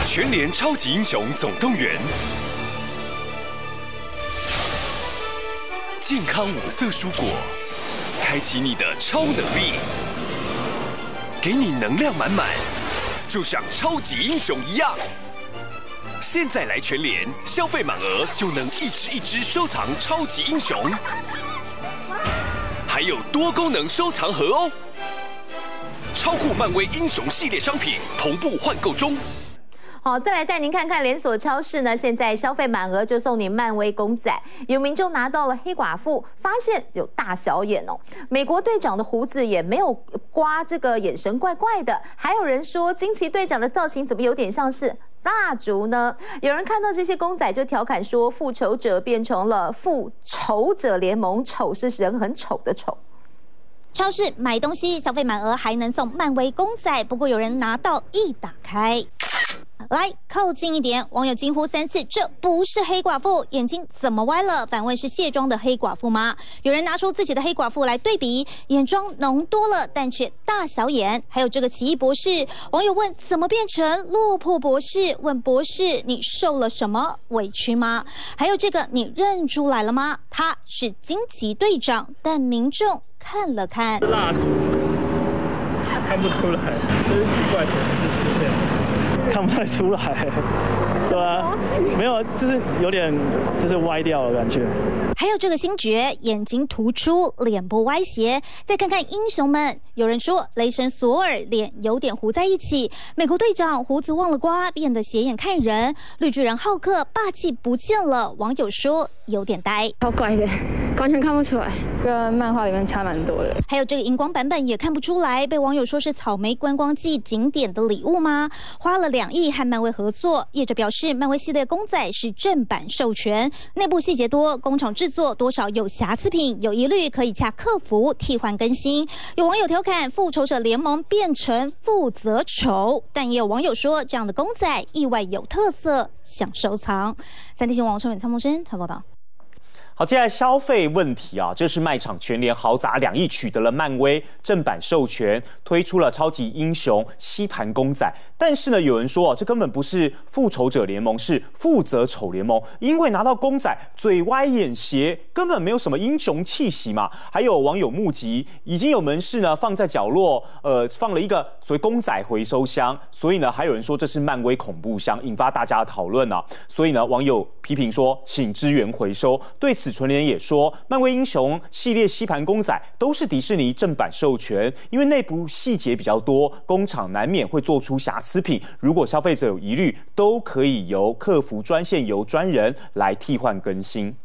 全联超级英雄总动员，健康五色蔬果，开启你的超能力，给你能量满满，就像超级英雄一样。现在来全联，消费满额就能一只收藏超级英雄，还有多功能收藏盒哦。超酷漫威英雄系列商品同步换购中。 好，再来带您看看连锁超市呢，现在消费满额就送你漫威公仔。有民众拿到了黑寡妇，发现有大小眼哦。美国队长的胡子也没有刮，这个眼神怪怪的。还有人说惊奇队长的造型怎么有点像是蜡烛呢？有人看到这些公仔就调侃说，复仇者变成了复仇者联盟，丑是人很丑的丑。 超市买东西消费满额还能送漫威公仔，不过有人拿到一打开。来，靠近一点！网友惊呼3次，这不是黑寡妇，眼睛怎么歪了？反问是卸妆的黑寡妇吗？有人拿出自己的黑寡妇来对比，眼妆浓多了，但却大小眼。还有这个奇异博士，网友问怎么变成落魄博士？问博士你受了什么委屈吗？还有这个你认出来了吗？他是惊奇队长，但民众看了看， 蜡烛看不出来，这是奇怪的事出现。看不太出来，对啊，没有，就是有点就是歪掉了感觉。 还有这个星爵，眼睛突出，脸部歪斜。再看看英雄们，有人说雷神索尔脸有点糊在一起，美国队长胡子忘了刮，变得斜眼看人。绿巨人浩克霸气不见了，网友说有点呆， 超怪的，完全看不出来，跟漫画里面差蛮多的。 还有这个荧光版本也看不出来，被网友说是草莓观光季景点的礼物吗？花了2亿和漫威合作，业者表示漫威系列公仔是正版授权，内部细节多，工厂制作多少有瑕疵品，有疑虑可以洽客服替换更新。有网友调侃复仇者联盟变成负责丑，但也有网友说这样的公仔意外有特色，想收藏。3立新闻网陈伟、蔡梦真台报道。 好，接下来消费问题啊，这是卖场全联豪砸2亿取得了漫威正版授权，推出了超级英雄吸盘公仔。但是呢，有人说这根本不是复仇者联盟，是负责丑联盟，因为拿到公仔嘴歪眼斜，根本没有什么英雄气息嘛。还有网友目击，已经有门市呢放在角落，放了一个所谓公仔回收箱，所以呢，还有人说这是漫威恐怖箱，引发大家的讨论啊。所以呢，网友批评说，请支援回收。对此纯联也说，漫威英雄系列吸盘公仔都是迪士尼正版授权，因为内部细节比较多，工厂难免会做出瑕疵品。如果消费者有疑虑，都可以由客服专线由专人来替换更新。